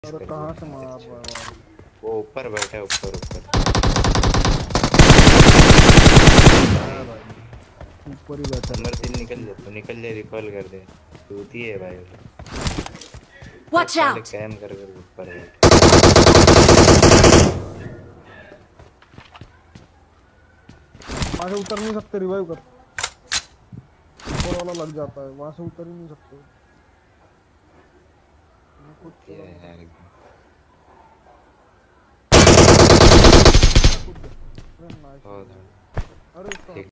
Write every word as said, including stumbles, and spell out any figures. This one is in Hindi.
अरे कहाँ से मार रहा है भाई? वो ऊपर बैठा है, ऊपर ऊपर ऊपर ही बैठा नंबर तीन निकल जा, तो निकल जा, रिकॉल कर दे। टूटी है भाई। Watch out! कैम कर कर ऊपर है। वहाँ से उतर नहीं सकते, रिवाइव कर। ऊपर वाला लग जाता है, वहाँ से उतर ही नहीं सकते। ये यार अरे बहुत अरे